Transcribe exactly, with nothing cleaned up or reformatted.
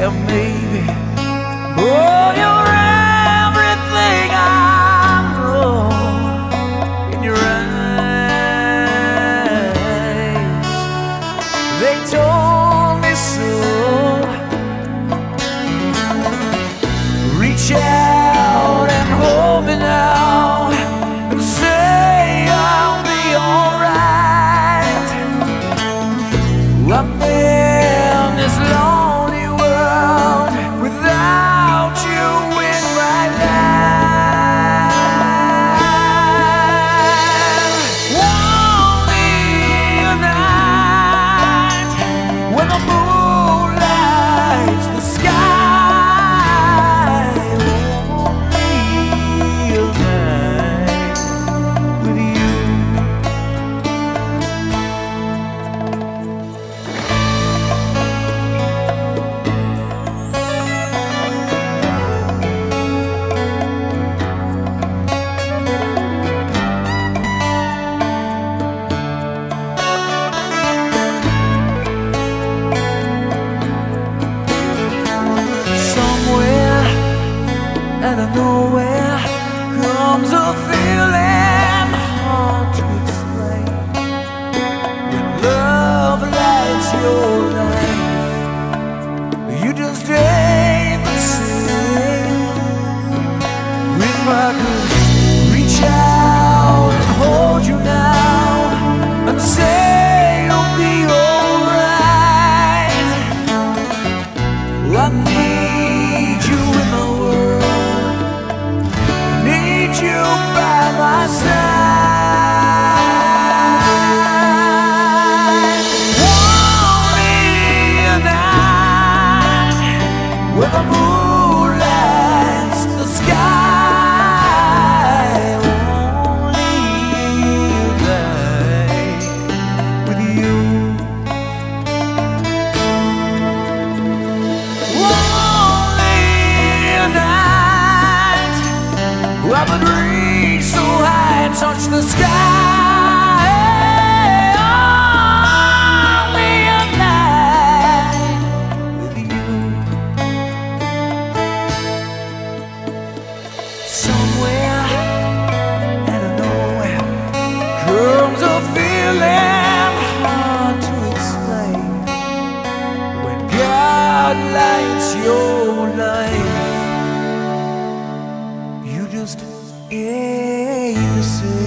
yeah, maybe. Oh, you're everything I know. In your eyes, they told me so. Reach out and hold me now and say I'll be alright. I've been this lonely world without you in my life. Only a night when the moon lights the sky. Out of nowhere comes a feeling hard to explain. When love lights your life, you just ain't the same. If I could reach out and hold you now and say you'll be alright. I need you in the world, you by my side. Only a night when the moon lights the sky. Only a night with you. Only a night I've been reached so high, touch the sky. Only a night with you. Somewhere out of nowhere comes a feeling hard to explain. When God lights your life, you just ain't the same.